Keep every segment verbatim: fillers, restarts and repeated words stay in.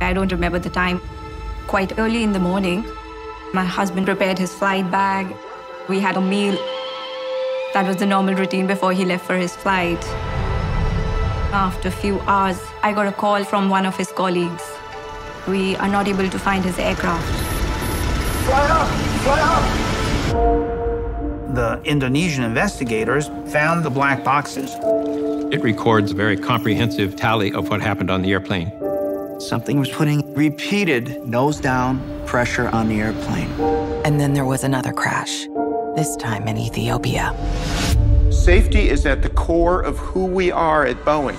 I don't remember the time. Quite early in the morning, my husband prepared his flight bag. We had a meal. That was the normal routine before he left for his flight. After a few hours, I got a call from one of his colleagues. We are not able to find his aircraft. Fly up! Fly up! The Indonesian investigators found the black boxes. It records a very comprehensive tally of what happened on the airplane. Something was putting repeated nose-down pressure on the airplane. And then there was another crash, this time in Ethiopia. Safety is at the core of who we are at Boeing.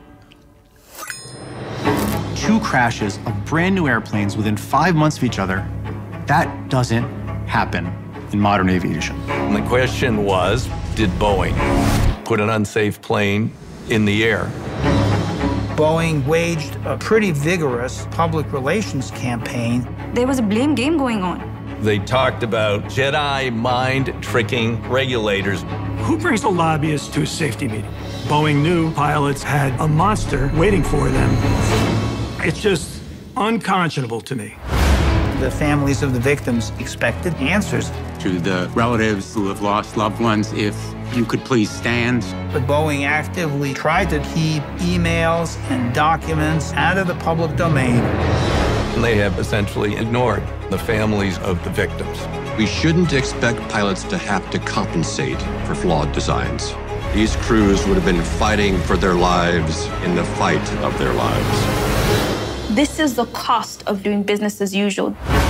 Two crashes of brand new airplanes within five months of each other, that doesn't happen in modern aviation. And the question was, did Boeing put an unsafe plane in the air? Boeing waged a pretty vigorous public relations campaign. There was a blame game going on. They talked about Jedi mind-tricking regulators. Who brings a lobbyist to a safety meeting? Boeing knew pilots had a monster waiting for them. It's just unconscionable to me. The families of the victims expected answers. To the relatives who have lost loved ones, if you could please stand. But Boeing actively tried to keep emails and documents out of the public domain. And they have essentially ignored the families of the victims. We shouldn't expect pilots to have to compensate for flawed designs. These crews would have been fighting for their lives in the fight of their lives. This is the cost of doing business as usual.